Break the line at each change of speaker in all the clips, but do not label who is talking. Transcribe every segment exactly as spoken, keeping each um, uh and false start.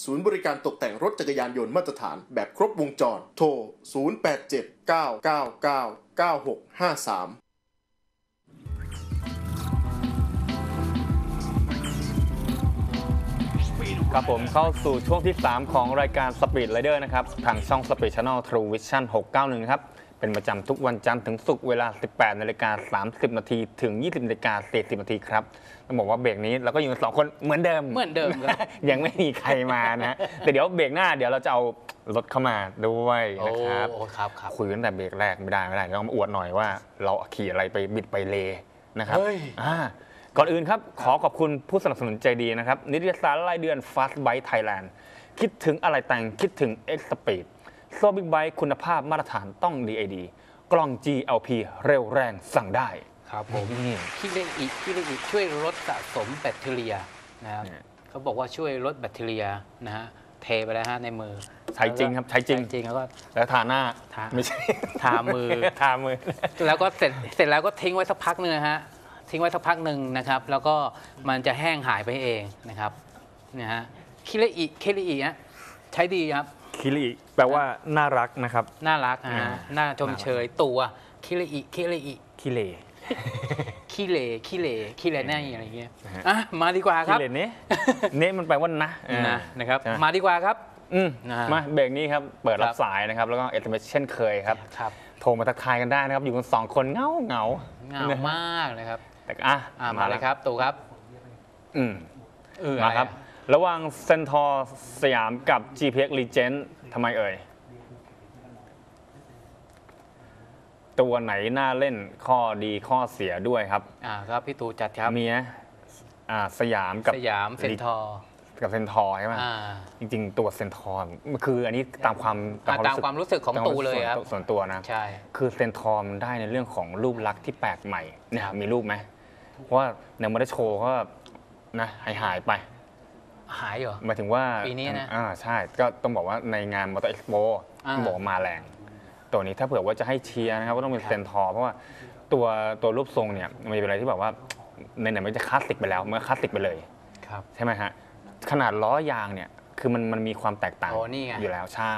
ศูนย์บริการตกแต่งรถจักรยานยนต์มาตรฐานแบบครบวงจรโทรศูนย์ แปด เจ็ด เก้า เก้า เก้า เก้า หก ห้า สาม
ครับผมเข้าสู่ช่วงที่สามของรายการ Speed Rider นะครับทางช่อง Speed Channel True Vision หกเก้าหนึ่งครับเป็นประจำทุกวันจันทร์ถึงศุกร์เวลา สิบแปดนาฬิกาสามสิบนาทีถึง ยี่สิบนาฬิกาสี่สิบนาทีครับต้องบอกว่าเบรกนี้เราก็อยู่กันสองคนเหมือนเดิม
เหมือนเดิมครับ
ยังไม่มีใครมานะแต่เดี๋ยวเบรกหน้าเดี๋ยวเราจะเอารถเข้ามาด้วยนะครับคุยกันแต่เบรกแรกไม่ได้ไม่ได้ต้องมาอวดหน่อยว่าเราขี่อะไรไปบิดไปเลนะครับก่อนอื่นครับขอขอบคุณผู้สนับสนุนใจดีนะครับนิตยสารรายเดือน Fast Bike Thailand คิดถึงอะไรแต่งคิดถึง X Speed โซ่บิ๊กไบค์คุณภาพมาตรฐานต้อง ดี ไอ ดี กล้อง จี แอล พี เร็วแรงสั่งได้
ครับผมคิเลอิคิเลอิช่วยลดสะสมแบคทีเรียนะครับเขาบอกว่าช่วยลดแบคทีเรียนะฮะเทไปแล้วฮะในมือ
ใช้จริงครับใช้จริง
จริงแล้วก็
แล้วทาหน้า
ไม่ใช่ทามือ
ทามือ
แล้วก็เสร็จเสร็จแล้วก็ทิ้งไว้สักพักนึงนะฮะทิ้งไว้สักพักหนึ่งนะครับแล้วก็มันจะแห้งหายไปเองนะครับนะฮะคิเลอิคิเลอิฮะใช้ดีครับ
คิเลอิแปลว่าน่ารักนะครับ
น่ารักนะฮะน่าชมเชยตัวคิเลอิคิเลอิ
คิเล
คิเลคิเลคิเลแน่อะไรเงี้ยอ่ะมาดีกว่าครับ
คิเลเน่เน่มันแปลว่านะ
นะนะครับมาดีกว่าครับ
อืมมาเบรกนี้ครับเปิดรับสายนะครับแล้วก็เอสเอ็มเอสเช่นเคยครับโทรมาทักทายกันได้นะครับอยู่กันสองคนเงาเงา
เงามากเลยครับ
แต่อ่ะ
มาเลยครับตู่ครับ
อืมมาครับระหว่างเซนทอร์สยามกับ จี พี เอ็กซ์ Legend ทำไมเอ่ยตัวไหนน่าเล่นข้อดีข้อเสียด้วยครับ
อ่าครับพี่ตู่จัดครับ
มีนะอ่าสยามกับ
สยามเซนทอร์
กับเซนทอร์ใช่ไหมจริงๆตัวเซนทอร์คืออันนี้ตามความ
ตามความรู้สึกของตู่เลยครับ
ส่วนตัวนะ
ใช่
คือเซนทอร์มันได้ในเรื่องของรูปลักษณ์ที่แปลกใหม่เนี่ยมีรูปไหมเพราะว่าในมอเตอร์โชว์ก็นะหายหายไป
หายเหรอ
หมายถึงว่า
ปีนี้นะ
อ่าใช่ก็ต้องบอกว่าในงานมอเตอร์เอ็กซ์โปบอกมาแรงตัวนี้ถ้าเผื่อว่าจะให้เชียร์นะครับก็ต้องเป็นเซนทอร์เพราะว่าตัวตัวรูปทรงเนี่ยมันเป็นอะไรที่แบบว่าในไหนมันจะคลาสสิกไปแล้วมันคลาสสิกไปเลยใช่ไหมฮะขนาดล้อยางเนี่ยคือมันมันมีความแตกต่างอยู่แล้วใช่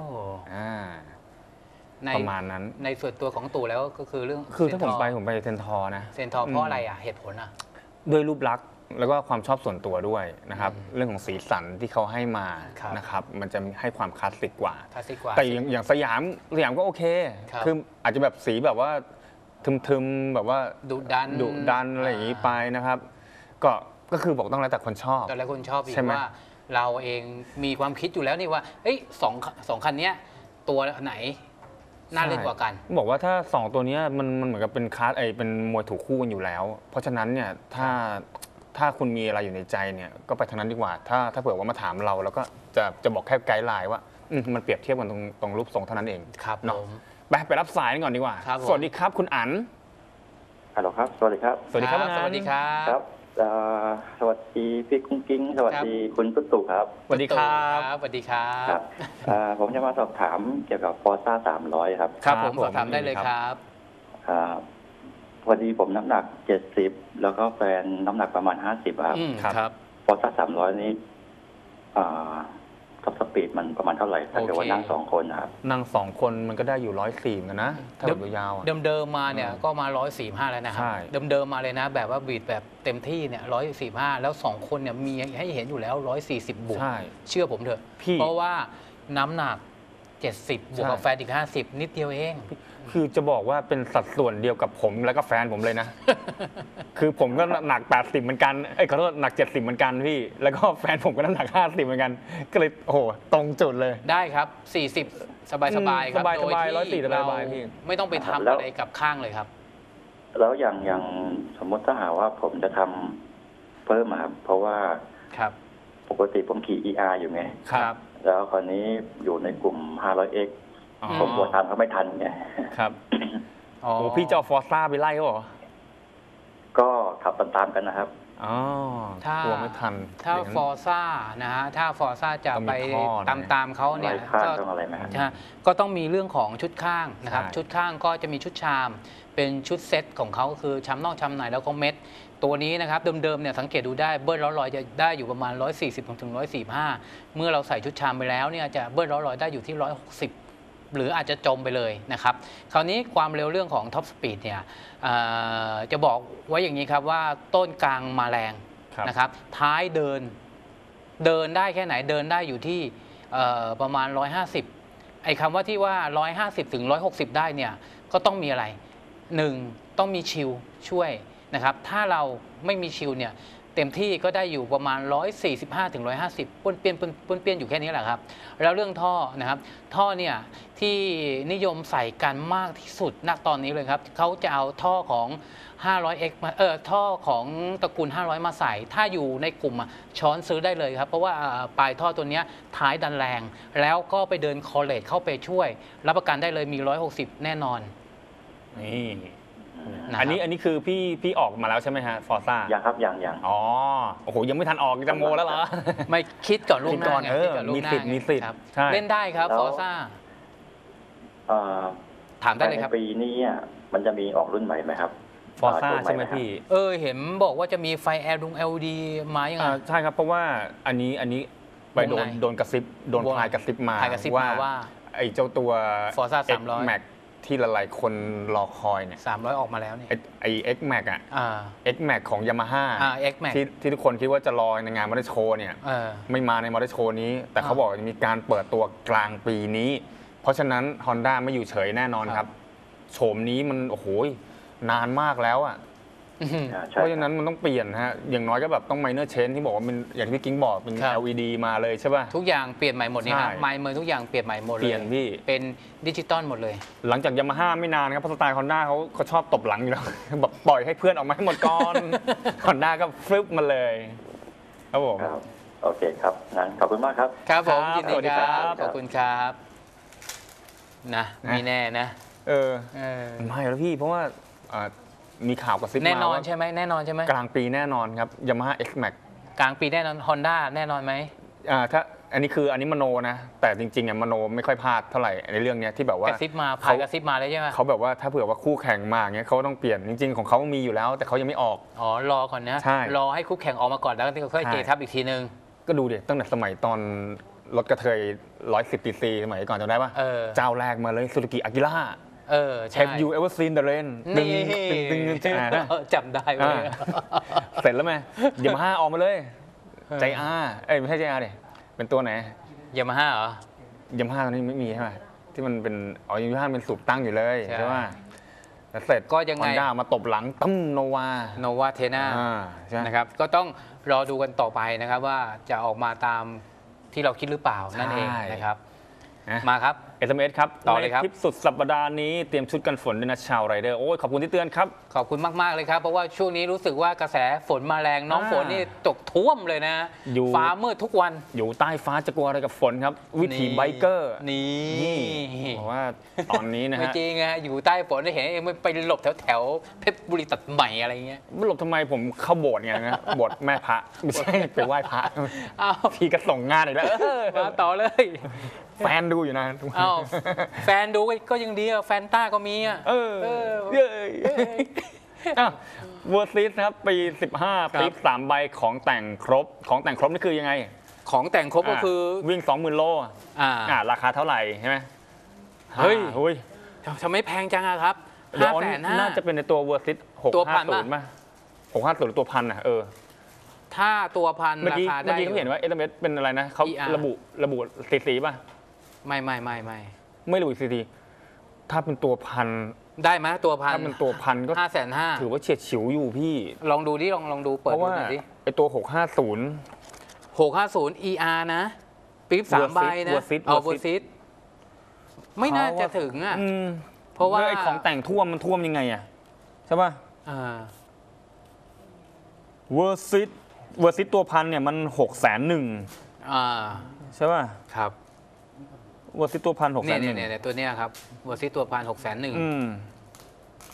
ประมาณนั้น
ในส่วนตัวของตู่แล้วก็คือเรื่อง
คือถ้าผมไปผมไปเซนทอร์นะ
เซนทอร์เพราะอะไรอ่ะเหตุผลอ่ะ
ด้วยรูปลักษณ์แล้วก็ความชอบส่วนตัวด้วยนะครับเรื่องของสีสันที่เขาให้มานะครับมันจะให้ความคลาสสิกกว่าแต่อย่างสยามสยามก็โอเคคืออาจจะแบบสีแบบว่าทึมๆแบบว่า
ดุดัน
ดุดันอะไรอย่างนี้ไปนะครับก็ก็คือบอกต้องแล้วแต่คนชอบ
แต่ละคนชอบอีกว่าเราเองมีความคิดอยู่แล้วนี่ว่าเอ้ยสองสองคันนี้ตัวไหนน่าเล่นกว่ากัน
บอกว่าถ้าสองตัวนี้มันมันเหมือนกับเป็นคลาสไอเป็นมวยถูกคู่กันอยู่แล้วเพราะฉะนั้นเนี่ยถ้าถ้าคุณมีอะไรอยู่ในใจเนี่ยก็ไปทางนั้นดีกว่าถ้าถ้าเผื่อว่ามาถามเราแล้วก็จะจะบอกแค่ไกด์ไลน์ว่ามันเปรียบเทียบกันตรงตรงรูปทรงเท่านั้นเอง
ครับ
เนาะไปไปรับสายก่อนดีกว่าสวัสดีครับคุณอั๋น
ฮัลโหลครับสวัสดีครับ
สวัสดีครับ
สวัสดีครับ
ครับสวัสดีพี่กุ้งกิ้งสวัสดีคุณตุ๊ตู่ครับ
สวัสดีครับ
สวัสดีครับ
ผมจะมาสอบถามเกี่ยวกับฟอร์ซ่าสามร้อยครับ
ครับผมสอบถามได้เลยครับ
พอดีผมน้ำหนักเจ็ดสิบแล้วก็แฟนน้ำหนักประมาณห้าสิบครับ
ครับ
ฟอร์ซ่าสามร้อยนี้ท็อปสปีดมันประมาณเท่าไหร่ถ้าเกิดว่านั่งสองคนนะครับ
นั่งสองคนมันก็ได้อยู่ร้อยสี่กันนะถ้าแบบยาว
เดิมๆมาเนี่ยก็มาร้อยสี่ห้าแล้วนะครับเดิมๆมาเลยนะแบบว่าบีดแบบเต็มที่เนี่ยร้อยสี่ห้าแล้วสองคนเนี่ยมีให้เห็นอยู่แล้วร้อยสี่สิบบวกเชื่อผมเถอะเพราะว่าน้ำหนักเจ็ดสิบบวกกับแฟนอีกห้าสิบนิดเดียวเอง
คือจะบอกว่าเป็นสัดส่วนเดียวกับผมแล้วก็แฟนผมเลยนะ คือผมก็หนักแปดสิบเหมือนกันไอ้ขอโทษหนักเจ็ดสิบเหมือนกันพี่แล้วก็แฟนผมก็น้ำหนักห้าสิบเหมือนกันก็เลยโอ้โหตรงจุดเลย
ได้ครับสี่สิบสบายสบายครับ
โดยที่เรา
ไม่ต้องไปทำอะไรกับข้างเลยครับ
แล้วอย่างอย่างสมมติถ้าหาว่าผมจะทำเพิ่มมาเพราะว่า
ครับ
ปกติผมขี่ อี อาร์ อยู่ไง
ครับ
แล้วคราวนี้อยู่ในกลุ่ม ห้าร้อยเอ็กซ์ ผมปวดทำเขาไม่ทันไง
ครับโอ้พี่เจ้าฟอร์ซ่าไปไล่เขาเหรอ
ก็ขับตามๆกันนะครับ
อ๋อ
ถ้าก
ลัวไม่ทัน
ถ้าฟอร์ซ่านะฮะถ้าฟอร์ซ่าจะไปตามตามเขาเนี่ยก็ก็ต้องมีเรื่องของชุดข้างนะครับชุดข้างก็จะมีชุดชามเป็นชุดเซตของเขาคือชามนอกชามในแล้วก็เม็ดตัวนี้นะครับเดิมๆเนี่ยสังเกตดูได้เบิ้ลร้อยลอยจะได้อยู่ประมาณหนึ่งร้อยสี่สิบถึงหนึ่งร้อยสี่สิบห้าเมื่อเราใส่ชุดชามไปแล้วเนี่ยจะเบิ้ลร้อยลอยได้อยู่ที่หนึ่งร้อยหกสิบหรืออาจจะจมไปเลยนะครับคราวนี้ความเร็วเรื่องของท็อปสปีดเนี่ยจะบอกไว้อย่างนี้ครับว่าต้นกลางมาแรงนะครับท้ายเดินเดินได้แค่ไหนเดินได้อยู่ที่ประมาณหนึ่งร้อยห้าสิบไอ้คำว่าที่ว่าหนึ่งร้อยห้าสิบถึงหนึ่งร้อยหกสิบได้เนี่ยก็ต้องมีอะไรหนึ่งต้องมีชิลช่วยนะครับถ้าเราไม่มีชิลเนี่ยเต็มที่ก็ได้อยู่ประมาณหนึ่งร้อยสี่สิบห้าถึงหนึ่งร้อยห้าสิบป้วนเปี้ยนป้วนเปี้ยนอยู่แค่นี้แหละครับแล้วเรื่องท่อนะครับท่อเนี่ยที่นิยมใส่กันมากที่สุดณตอนนี้เลยครับเขาจะเอาท่อของ ห้าร้อยเอ็กซ์ มาเออท่อของตระกูลห้าร้อยมาใส่ถ้าอยู่ในกลุ่มช้อนซื้อได้เลยครับเพราะว่าปลายท่อตัวนี้ท้ายดันแรงแล้วก็ไปเดินคอลเลจเข้าไปช่วยรับประกันได้เลยมีหนึ่งร้อยหกสิบแน่นอน
นี่อันนี้อันนี้คือพี่พี่ออกมาแล้วใช่ไหมฮะฟอร์ซ่า
ยังครับยังยัง
อ๋อโอ้โหยังไม่ทันออกจะโมแล้วเหรอ
ไม่คิดก่อนล่วงหน้าไง
มีสิทธิ์มีสิทธิ์
เล่นได้ครับฟอร์ซ่าถามได้เลยครับ
ปีนี้มันจะมีออกรุ่นใหม่ไหมครับ
ฟอร์ซ่าใช่ไหมพี่
เออเห็นบอกว่าจะมีไฟ แอล ดี แอล ดี มาอย่างไง
ใช่ครับเพราะว่าอันนี้อันนี้ไปโดนโดนกระซิบโดนพายกระซิบมาว่าไอ้เจ้าตัว
Forza สามร้อย
Max ที่หลายๆคนรอคอยเนี่ย
สามร้อยออกมาแล้วเนี่ย
ไอ้ X Max อ่ะ X Max ของ Yamaha ที่ที่ทุกคนคิดว่าจะรอในงานมอเตอร์โชว์เนี่ยไม่มาในมอเตอร์โชว์นี้แต่เขาบอกจะมีการเปิดตัวกลางปีนี้เพราะฉะนั้น Honda ไม่อยู่เฉยแน่นอนครับโฉมนี้มันโอ้โหนานมากแล้วอ่ะเพราะฉะนั้นมันต้องเปลี่ยนฮะอย่างน้อยก็แบบต้อง minor change ที่บอกว่ามันอย่างที่กิ้งบอกเป็น แอล อี ดี มาเลยใช่ป่ะ
ทุกอย่างเปลี่ยนใหม่หมดนี่ครับไมค์เมอร์ทุกอย่างเปลี่ยนใหม่หมดเลย
เปลี่ยนพี่
เป็นดิจิตอลหมดเลย
หลังจากยามาฮ่าไม่นานครับเพราะสไตล์ Honda เขาเขาชอบตบหลังอยู่แล้วแบบปล่อยให้เพื่อนออกมาให้หมดก่อน Honda ก็ฟึบมาเลยครับผม
โอเคครับงั้นขอบคุณมากครับ
ครับผมยินดีครับขอบคุณครับนะมีแน่นะ
เออไม่แล้วพี่เพราะว่ามีข่าวกระซิบมา
แน่นอนใช่ไหมแน่นอนใช่ไหม
กลางปีแน่นอนครับ Yamaha X Max
กลางปีแน่นอน Honda แน่นอนไหม
อ่าถ้าอันนี้คืออันนี้มโนนะแต่จริงๆอ่ะมโนไม่ค่อยพลาดเท่าไหร่ในเรื่องนี้ที่แบบว่าก
ระซิบมาพายกระซิบมาเลยใช่ไหม
เขาแบบว่าถ้าเผื่อว่าคู่แข่งมาอย่างเงี้ยเขาต้องเปลี่ยนจริงๆของเขามีอยู่แล้วแต่เขายังไม่ออก
อ๋อรอก่อนนะรอให้คู่แข่งออกมาก่อนแล้วค่อยเกทับอีกทีนึง
ก็ดูดิตั้งแต่สมัยตอนรถกระเทยหนึ่งร้อยสิบซีซีสมัยก่อนจำได้ป่ะเจ้าแรกมาเลยซูซูกิอากิระ
เออ
Have you ever seen the rain
นี่ตึงตึงจำได้เลย
เสร็จแล้วไหมยามาฮ่าออกมาเลยใจอาเอ้ยไม่ใช่ใจอาดิเป็นตัวไหน
ยามาฮ่าเหรอย
ามาฮ่าตอนนี้ไม่มีใช่ไหมที่มันเป็นอ๋อยามาฮ่าเป็นสูบตั้งอยู่เลยใช่ไหมแล้วเสร็จ
ก็ยังไง
Honda มาตบหลังตั้มโนวา
โนวาเทน่านะครับก็ต้องรอดูกันต่อไปนะครับว่าจะออกมาตามที่เราคิดหรือเปล่านั่นเองนะครับมาครับ
เอส เอ็ม เอส ครับต่อเลยครับคลิปสุดสัปดาห์นี้เตรียมชุดกันฝนด้วยนะชาวไรเดอร์โอ้ยขอบคุณที่เตือนครับ
ขอบคุณมากๆเลยครับเพราะว่าช่วงนี้รู้สึกว่ากระแสฝนมาแรงน้องฝนนี่ตกท่วมเลยนะฟ้ามืดทุกวัน
อยู่ใต้ฟ้าจะกลัวอะไรกับฝนครับวิถีไบเกอร์
นี่
เพราะว่าตอนนี้นะฮะ
ไม่จริงฮะอยู่ใต้ฝนได้เห็นเองไปหลบแถวแถวเพชรบุรีตัดใหม่อะไรเงี้ย
ไม่หลบทำไมผมเข้าโบสถ์ไงนะโบสถ์แม่พระไม่ใช่ไปไหว้พระอ้าวพี่ก็ส่งงานอีกแล้ว
มาต่อเลย
แฟนดูอยู่นะ
อ้าวแฟนดูก็ยังดีอะแฟนต้าก็มีอะ
เออเย้อ้าวเวอร์ซิสครับปีสิบห้าปีสามใบของแต่งครบของแต่งครบนี่คือยังไง
ของแต่งครบก็คือ
วิ่ง สองหมื่น โลอ่าราคาเท่าไหร่ใช่ไหม
เฮ้ยเฮ้ยทำไมแพงจังอะครับห้าแสนห้า
น่าจะเป็นในตัวเวอร์ซิสหกห้าศูนย์ป่ะหกห้าศูนย์ตัวพันอะเออ
ถ้าตัวพันราคาได้
เมื่อกี้เขาเห็นว่าเอส เอ็ม เอสเป็นอะไรนะเขาระบุระบุสีสีป่ะ
ไม่ไม่ไม่ไม่
ไม่ระบุสีสีถ้าเป็นตัวพัน
ได้ไหมตัวพัน
ถ้าเป็นตัวพันก็
ห้าแสนห้า
ถือว่าเฉียดฉิวอยู่พี่
ลองดูดิลองลองดูเปิดดูหน่อยดิ
ไอตัวหกห้าศูนย์
หกห้าศูนย์ อี อาร์ นะปี๊บสามใบนะเอาเวอร์ซิสไม่น่าจะถึงอ่ะเพราะว่า
ไอของแต่งท่วมมันท่วมยังไงอ่ะใช่ป่ะเวอร์ซิสเวอร์ซิสตัวพันเนี่ยมันหกแสนหนึ่งใช่ป่ะ
ครับ
เวอร์ซิสตัวพันหกแสนหนึ่ง
เนี่ยตัวเนี้ยครับเวอร์ซิสตัวพันหกแสนหนึ่ง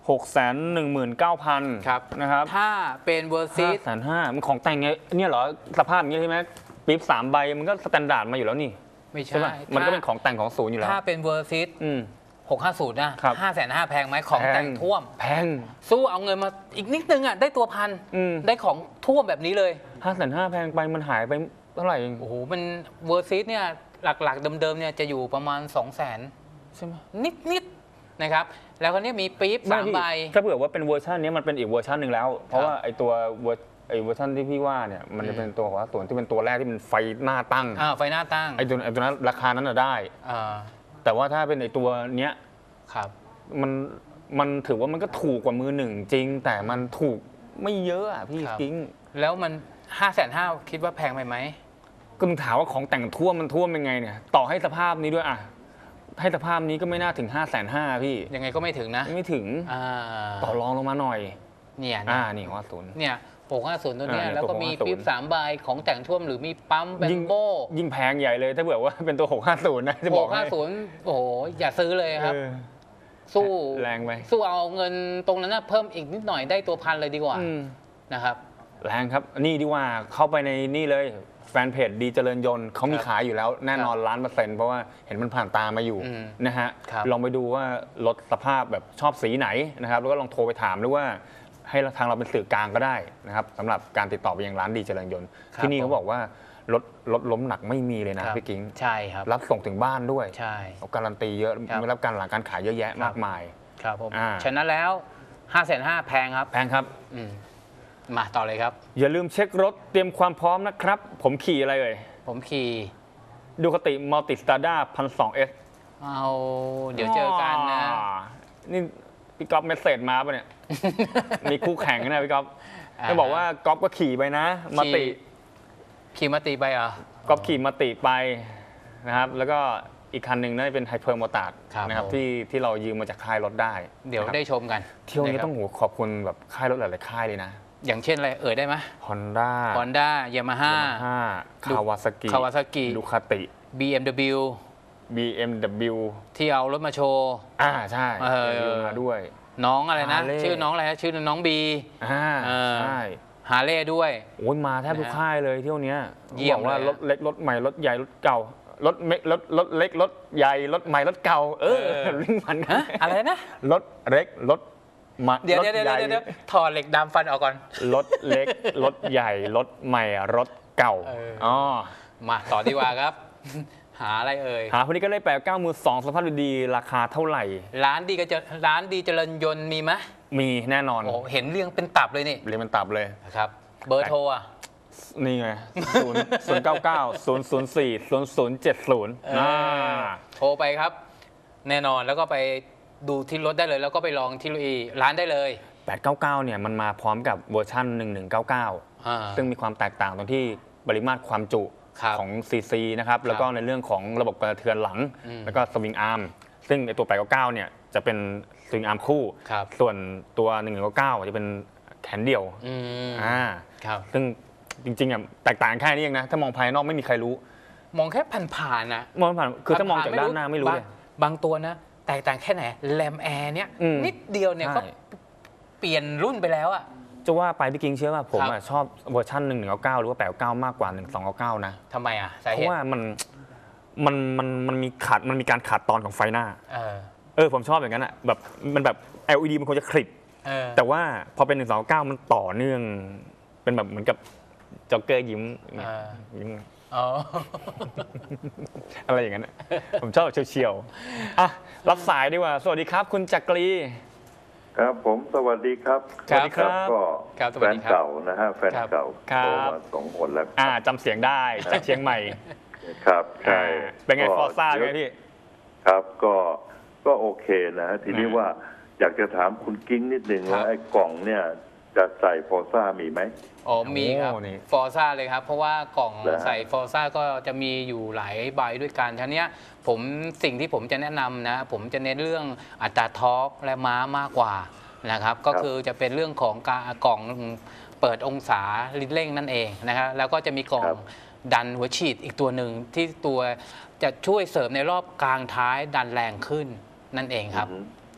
หกแสนหนึ่งหมื่นเก้าพัน
ครับ
นะครับ
ถ้าเป็นเวอร์ซิ
ห้าแสนห้ามันของแต่งไงเนี่ยเหรอสภาพอย่างนี้ใช่ไหมปี๊บสามใบมันก็สแตนดาร์ดมาอยู่แล้วนี่
ไม่ใช่
ใช่ไหมมันก็เป็นของแต่งของศูนย์อยู่แล้ว
ถ้าเป็นเวอร์ซิ
อืม
หกห้าศูนย์นะครับ ห้าแสนห้าแพงไหมของ
แพง
แต่งท่วม
แพง
สู้เอาเงินมาอีกนิดนึงอ่ะได้ตัวพัน
อืม
ได้ของท่วมแบบนี้เลย
ห้าแสนห้าแพงไปมันหายไปเท่าไหร่เอง
โอ้โหมันเวอร์ซิเนี่ยหลักๆเดิมๆเนี่ยจะอยู่ประมาณ สองแสน
ใช่ไหม
นิดๆนะครับแล้วคนนี้มีปี๊บสามใบ
ถ้าเผื่อว่าเป็นเวอร์ชันนี้มันเป็นอีกเวอร์ชันหนึ่งแล้ว เพราะว่าไอตัวเวอร์ไอเวอร์ชันที่พี่ว่าเนี่ยมันจะเป็นตัวของส่วนที่เป็นตัวแรกที่เป็นไฟหน้าตั้ง
อ่าไฟหน้าตั้ง
ไอตัวไอตัวนั้นราคานั้นน่ะได้
อ่า
แต่ว่าถ้าเป็นไอตัวเนี้ย
ครับ
มันมันถือว่ามันก็ถูกกว่ามือหนึ่งจริง แต่มันถูกไม่เยอะอ่ะพี่
ครับ
จริง
แล้วมันห้าแสนห้าคิดว่าแพงไปไหม
ก็มึงถามว่าของแต่งท่วมมันท่วมยังไงเนี่ยต่อให้สภาพนี้ด้วยอ่ะให้สภาพนี้ก็ไม่น่าถึงห้าแสนห้าพี่
ยังไงก็ไม่ถึงนะ
ไม่ถึง
อ่า
ต่อรองลงมาหน่อย
เนี่ย
อ่า
นะ
นี่ว่าศูนย์
เนี่ยหกห้าศูนย์ตัวเนี้ย
อ่าเนี่ย
แล้วก็มี
หกห้าศูนย์
ปี๊บสามใบของแต่งท่วมหรือมีปั๊มแบ
ยิ่
ม
ง
โบ้
ยิ่งแพงใหญ่เลยถ้าเผื่อว่าเป็นตัวหกห้าศูนย์นะจะ
ห
บอก
ก
ให้
ห้าศูนย์โอ้โหอย่าซื้อเลยครับ
เออ
สู้
แรงไป
สู้เอาเงินตรงนั้นนะเพิ่มอีกนิดหน่อยได้ตัวพันเลยดีกว่า
อืม
นะครับ
แรงครับนี่ดีกว่าเข้าไปในนี่เลยแฟนเพจดีเจริญยนต์เขามีขายอยู่แล้วแน่นอนล้านเปอร์เซ็นต์เพราะว่าเห็นมันผ่านตามาอยู่
อืม
นะฮะ
ครับ
ลองไปดูว่ารถสภาพแบบชอบสีไหนนะครับแล้วก็ลองโทรไปถามหรือว่าให้ทางเราเป็นสื่อกลางก็ได้นะครับสำหรับการติดต่อไปยังร้านดีเจริญยนต์ที่นี่เขาบอกว่ารถรถล้มหนักไม่มีเลยนะครับ พี่กิ้ง
ใช่ครับ
รับส่งถึงบ้านด้วย
ใช่
เขาการันตีเยอะ
ครับ
ไม่รับการหลังการขายเยอะแยะ
ครับ
มากมาย
ครับผม
อ่า
ฉะนั้นแล้วห้าแสนห้าแพงครับ
แพงครับ
อืมมาต่อเลยครับ
อย่าลืมเช็ครถเตรียมความพร้อมนะครับ ผมขี่อะไรเอ่ย
ผมขี่
ดูคติมัลติสตาร์ด้าพันสองเอส
เอาเดี๋ยวเจอกันนะ
นี่พี่ก๊อฟเมสเซจมาปะเนี่ย มีคู่แข่งนะพี่ก๊อฟ
อ่า
จะบอกว่าก๊อฟก็ขี่ไปนะมาติ
ขี่มาตีไปเหรอ
ก๊อฟขี่มาติไปนะครับ แล้วก็อีกคันหนึ่งน่าจะเป็นไฮเปอร์มอตาร์
ครับ
นะครับ
ผม
ที่ที่เรายืมมาจากค่ายรถได้
เดี๋ยว
นะครับ
ได้ชมกัน
เที่ยวนี้
ะครับ
ต้องโหขอบคุณแบบค่ายรถหลายๆค่ายเลยนะ
อย่างเช่นอะไรเอ่ยได้ไหม
ฮอนด้า
ฮอนด้ายามาฮ่า
ห้าคาวาซากิ
คาวาซากิ
ดูคาติ
บี เอ็ม ดับเบิลยู
บี เอ็ม ดับเบิลยู
ที่เอารถมาโชว์
อ่าใช่
เออ
ยืมมาด้วย
น้องอะไรนะ
Harley
ชื่อน้องอะไรนะชื่อน้องบี
อ่า
เออ
ใช่
ฮาร์เลย์ด้วย
โอ้ยมาแทบทุก
นะฮะ
ค่ายเลยเที่ยวเนี้ย
เยี่ยม
บอกว่า
เลยอะ
รถเล็กรถใหม่รถใหญ่รถเก่ารถเมรถรถเล็กรถใหญ่รถใหม่รถเก่า เออ
เออ
ลิงมัน
ฮะอะไรนะ
รถเล็กรถใหม่
เดี๋ยว
รถ
เดี๋ยว
ใหญ่
เดี๋ยวเดี๋ยวถอดเหล็กดำฟันออกก่อน
รถเล็กรถใหญ่รถใหม่รถเก่า
เออ
อ๋อ
มาต่อดีกว่าครับ หาอะไรเอ่ย
หาคนนี้ก็ได้แปดเก้ามือสองสภาพดีๆราคาเท่าไหร่ ร้าน
ร้านดีก็จะร้านดีเจริญยนต์มีไหม
มีแน่นอน
โอ้เห็นเรียงเป็นตับเลยนี่
เรียนมันตับเลย
นะครับ เบอร์โทรอ่ะ
นี่ไงศูนย์ศูนย์เก้าเก้าศูนย์ศูนย์สี่ศูนย์ศูนย์เจ็ดศูนย์
เออ โทรไปครับ แน่นอนแล้วก็ไปดูที่รถได้เลย แล้วก็ไปลองที่ร้านได้เลย
แปดเก้าเก้าเนี่ยมันมาพร้อมกับเวอร์ชันหนึ่งหนึ่งเก้าเก้า
อ่า
ซึ่งมีความแตกต่างตรงที่ปริมาตรความจุ
ครับ
ของ ซี ซี นะครับ แล้วก็ในเรื่องของระบบกระเทือนหลัง
อืม
แล้วก็สวิงอาร์ม ซึ่งในตัวแปดเก้าเก้าเนี่ยจะเป็นสวิงอาร์มคู่
ครับ
ส่วนตัวหนึ่งหนึ่งเก้าเก้าจะเป็นแขนเดี่ยว
อืม
อ่า
ครับ
ซึ่งจริงๆอ่ะแตกต่างแค่นี้เองนะ ถ้ามองภายนอกไม่มีใครรู้
มองแค่ผ่านๆนะ
มองผ่านคือถ้ามองจากด้านหน้าไม่รู้
บาง
เลย
บางตัวนะ แตกต่างแค่ไหนแรมแอร์เนี่ย
อืม
นิดเดียวเนี่ย
ใช่
ก็เปลี่ยนรุ่นไปแล้วอ่ะ
จะว่าไปพี่กิงเชื่อว่าผม
ครับ
อ่ะชอบเวอร์ชันหนึ่งหนึ่งเก้าเก้าหรือว่าแปดเก้ามากกว่าหนึ่งสองเก้าเก้านะ
ทำไมอ่ะสา
เพ
เห
ราะ
ตุ
ว่ามันมันมันมันมีขาดมันมีการขาดตอนของไฟหน้า
เออ
เออผมชอบอย่างนั้นอ่ะแบบมันแบบ แอล อี ดี มันควรจะคลิป
เออ
แต่ว่าพอเป็นหนึ่งสองเก้ามันต่อเนื่อง เป็นแบบเหมือนกับจ็อกเกอร์ยิ้ม
เออ
ยิ้ม
อ๋อ
อะไรอย่างนั้นอะผมชอบแบบเฉียวๆอ่ะรับสายดีกว่า สวัสดีครับคุณจักรี
ครับผมสวัสดีครับ
สวัสดีครับ
ก็
ครับสวั
แฟ
ส
น
ดีครับ
เก่านะฮะแฟนเก่า
ครับ
โทรมาสองคนแล้ว
อ่าจำเสียงได้จากเชียงใหม่
ครับใช่
อ่าเป็นไง
ก็
ฟอร์ซ่าไงพี่
ครับก็ก็โอเคนะฮะทีนี้
อ่า
ว่าอยากจะถามคุณกิ้งนิดนึง
ครับ
ว่าไอ้กล่องเนี่ยจะใส่ฟอร์ซ่ามีไหม
อ๋อมีครับ
โอ้นี่
ฟอร์ซ่าเลยครับ เพราะว่ากล่อง
เหรอฮะ
ใส่ฟอร์ซ่าก็จะมีอยู่หลายใบด้วยกันทีเนี้ยผมสิ่งที่ผมจะแนะนำนะ ผมจะเน้นเรื่องอัตราทอร์กและม้ามากกว่านะครับ ก็คือจะเป็นเรื่องของการกล่องเปิดองศาลิ้นเร่งนั่นเองนะครับแล้วก็จะมีกล่อง
ครับ
ดันหัวฉีดอีกตัวหนึ่งที่ตัวจะช่วยเสริมในรอบกลางท้ายดันแรงขึ้นนั่นเองครับ
อือฮึ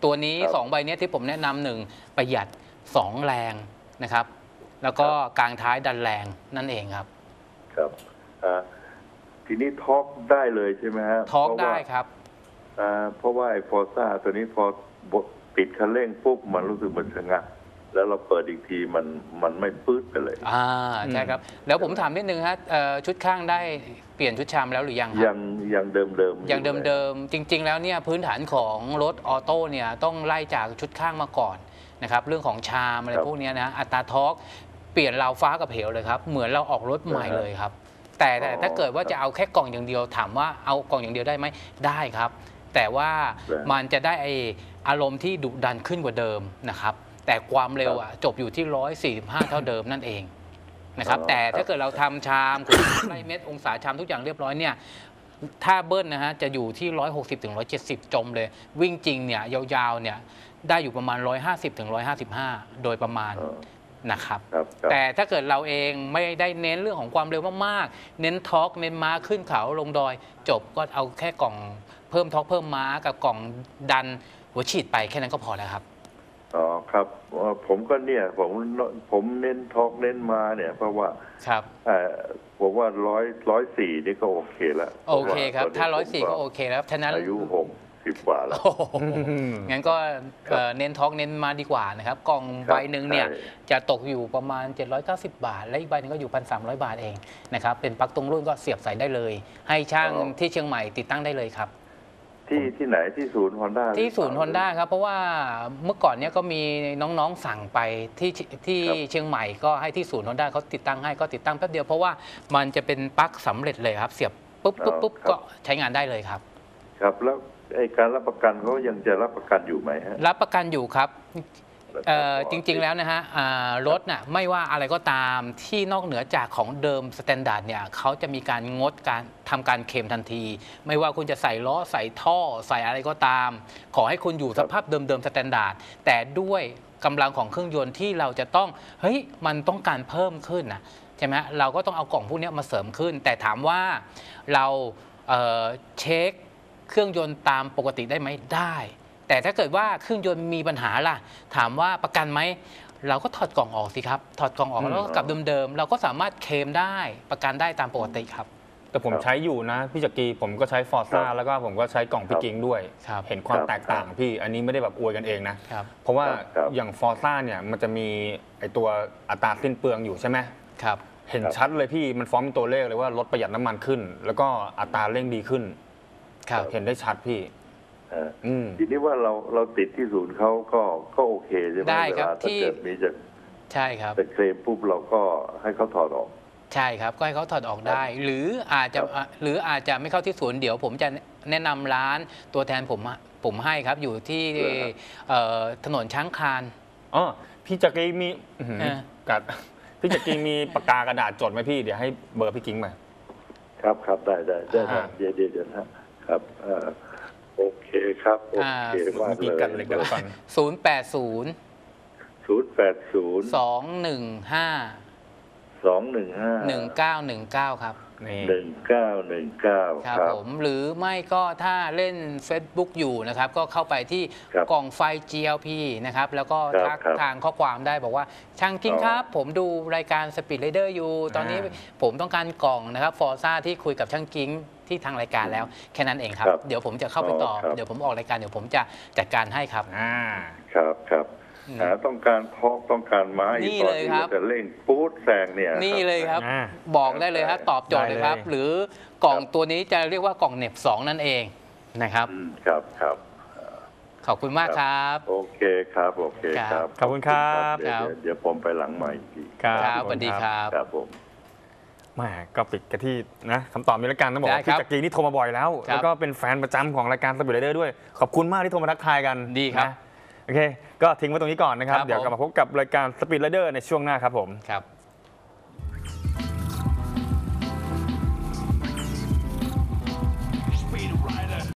ตัวนี้สองใบนี้ที่ผมแนะนำหนึ่งประหยัดสองแรงนะครับแล้วก็กลางท้ายดันแรงนั่นเองครับ
ครับทีนี้ทอล์กได้เลยใช่ไหมฮะ
ทอล์กได้ครับ
เพราะว่าไอ้ฟอร์ซ่าตัวนี้พอปิดคันเร่งปุ๊บมันรู้สึกเหมือนชะงักแล้วเราเปิดอีกทีมันมันไม่ปื๊ดไปเลย
อ่าใช่ครับแล้วผมถามนิดนึงฮะชุดข้างได้เปลี่ยนชุดชามแล้วหรือยัง
ยังยังเดิมเดิม
ยังเดิมเดิมจริงๆแล้วเนี่ยพื้นฐานของรถออโต้เนี่ยต้องไล่จากชุดข้างมาก่อนนะครับเรื่องของชามอะไรพวกนี้นะอัตราทอร์กเปลี่ยนราวฟ้ากับเหวเลยครับเหมือนเราออกรถใหม่เลยครับแต่แต่ถ้าเกิดว่าจะเอาแค่กล่องอย่างเดียวถามว่าเอากล่องอย่างเดียวได้ไหมได้ครับแต่ว่ามันจะได้ไออารมณ์ที่ดุดันขึ้นกว่าเดิมนะครับแต่ความเร็วอ่ะจบอยู่ที่หนึ่งร้อยสี่สิบห้าเท่าเดิมนั่นเองนะครับแต่ถ้าเกิดเราทำชามขุดไล่เม็ดองศาชามทุกอย่างเรียบร้อยเนี่ยถ้าเบิ้ลนะฮะจะอยู่ที่หนึ่งร้อยหกสิบถึงหนึ่งร้อยเจ็ดสิบจมเลยวิ่งจริงเนี่ยยาวๆเนี่ยได้อยู่ประมาณหนึ่งร้อยห้าสิบถึงหนึ่งร้อยห้าสิบห้าโดยประมาณนะครับแต่ถ้าเกิดเราเองไม่ได้เน้นเรื่องของความเร็วมากๆเน้นทอร์กเน้นม้าขึ้นเขาลงดอยจบก็เอาแค่กล่องเพิ่มทอร์กเพิ่มม้ากับกล่องดันหัวฉีดไปแค่นั้นก็พอแล้วครับ
อ๋อครับผมก็เนี่ยผมผมเน้นทอร์กเน้นม้าเนี่ยเพราะว่า
ครับ
ผมว่าร้อยร้อยสี่นี่ก็โอเคแล้ว
โอเคครับถ้าร้อยสี่ก็โอเคแล้วฉะนั้น
อายุหกสิบกว่าแล้ว
งั้นก็เน้นทอล์กเน้นมาดีกว่านะครับกล่องใบหนึ่งเนี่ยจะตกอยู่ประมาณเจ็ดร้อยเก้าสิบบาทและอีกใบนึงก็อยู่ หนึ่งพันสามร้อย บาทเองนะครับเป็นปลั๊กตรงรุ่นก็เสียบใส่ได้เลยให้ช่างที่เชียงใหม่ติดตั้งได้เลยครับ
ที่ที่ไหนที่ศูนย์ฮอนด้า
ที่ศูนย์ฮอนด้าครับเพราะว่าเมื่อก่อนเนี้ยก็มีน้องๆสั่งไปที่ที่เชียงใหม่ก็ให้ที่ศูนย์ฮอนด้าเขาติดตั้งให้ก็ติดตั้งแป๊บเดียวเพราะว่ามันจะเป็นปลั๊กสำเร็จเลยครับเสียบปุ๊บปุ๊บปุ๊บก็ใช้งานได้เลยครับ
ครับแล้วไอ้การรับประกันเขายังจะรับประกันอยู่ไหมฮะ
รับประกันอยู่ครับจริงๆแล้วนะฮะรถน่ะไม่ว่าอะไรก็ตามที่นอกเหนือจากของเดิมสแตนดาร์ดเนี่ยเขาจะมีการงดการทำการเคลมทันทีไม่ว่าคุณจะใส่ล้อใส่ท่อใส่อะไรก็ตามขอให้คุณอยู่สภาพเดิมๆสแตนดาร์ดแต่ด้วยกำลังของเครื่องยนต์ที่เราจะต้องเฮ้ยมันต้องการเพิ่มขึ้นนะใช่ไหมเราก็ต้องเอากล่องพวกนี้มาเสริมขึ้นแต่ถามว่าเราเช็คเครื่องยนต์ตามปกติได้ไหมได้แต่ถ้าเกิดว่าเครื่องยนต์มีปัญหาล่ะถามว่าประกันไหมเราก็ถอดกล่องออกสิครับถอดกล่องออกแล้วก็กลับเดิมๆเราก็สามารถเคลมได้ประกันได้ตามปกติครับ
แต่ผมใช้อยู่นะพี่จักรีผมก็ใช้ฟอร์ซ่าแล้วก็ผมก็ใช้กล่องพี่กิ้งด้วยเห็นความแตกต่างพี่อันนี้ไม่ได้แบบอวยกันเองนะเพราะว่าอย่างฟอร์ซ่าเนี่ยมันจะมีไอตัวอัตราสิ้นเปลืองอยู่ใช่ไหม
ครับ
เห็นชัดเลยพี่มันฟ้องเป็นตัวเลขเลยว่ารถประหยัดน้ำมันขึ้นแล้วก็อัตราเร่งดีขึ้นเห็นได้ชัดพี่
ทีนี้ว่าเราเราติดที่ศูนย์เขาก็ก็โอเคใช่ไหม
ได้ครับที่
มีจะ
ใช่ครับ
แต่เคลมปุ๊บเราก็ให้เขาถอดออก
ใช่ครับก็ให้เขาถอดออกได้หรืออาจจะหรืออาจจะไม่เข้าที่ศูนย์เดี๋ยวผมจะแนะนำร้านตัวแทนผมผมให้ครับอยู่ที่ถนนช้างคาน
อ๋อพี่จักรีมีกัดพี่จักรีมีปากกากระดาษจดไหมพี่เดี๋ยวให้เบอร์พี่กิ้งมา
ครับครับได้ได้ได้เดี๋ยวเดี๋ยวเดี๋ยวนะครับโอเคครับโอเคมากเลย
ศูนย์แปดศูนย์
ศูนย์แปดศูนย์
สองหนึ่งห้า
สองหนึ่งห้า
หนึ่งเก้าหนึ่งเก้าครับ
หนึ่งเก้าหนึ่งเก้า
ครับผมหรือไม่ก็ถ้าเล่น Facebook อยู่นะครับก็เข้าไปที่กล่องไฟ จี แอล พี นะครับแล้วก็ทักทางข้อความได้บอกว่าช่างกิ้งครับผมดูรายการ Speed Rider อยู่ตอนนี้ผมต้องการกล่องนะครับฟอร์ซ่าที่คุยกับช่างกิ้งที่ทางรายการแล้วแค่นั้นเองครับเดี๋ยวผมจะเข้าไปตอบเดี๋ยวผมออกรายการเดี๋ยวผมจะจัดการให้ครับ
อ่า
ครับครับต้องการทอกต้องการไม้
นี่เลยครับ
จะเร่งปูดแซงเนี่ย
นี่เลยครับบอกได้เลยครับตอบโจทย์เลยครับหรือกล่องตัวนี้จะเรียกว่ากล่องเหน็บสองนั่นเองนะครับ
ครับครับ
ขอบคุณมากครับ
โอเคครับโอเคครับ
ขอบคุณครับ
เดี๋ยวผมไปหลังใหม่อีก
ครับสวัสดีครับ
ครับผม
แม่ก็ปิดกันที่นะคำตอบมีรายการต้องบอกพี่จักรีนี่โทรมาบ่อยแล้วแล้วก็เป็นแฟนประจำของรายการ Speed Rider ด้วยขอบคุณมากที่โทรมาทักทายกัน
ดีครับ
โอเคก็ทิ้งไว้ตรงนี้ก่อนนะครับเดี๋ยวกลับมาพบกับรายการ Speed Rider ในช่วงหน้าครับผม
ครับ